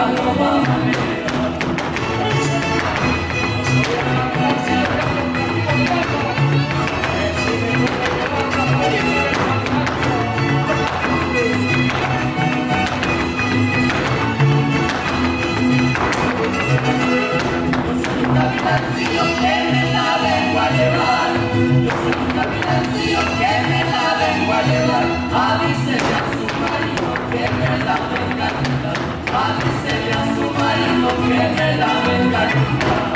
Gavilancillo que me la vengo a llevar, yo soy un gavilancillo que me la vengo a llevar, avísele a su marido que me la venga a quitar, avísele a su marido que me la venga a quitar.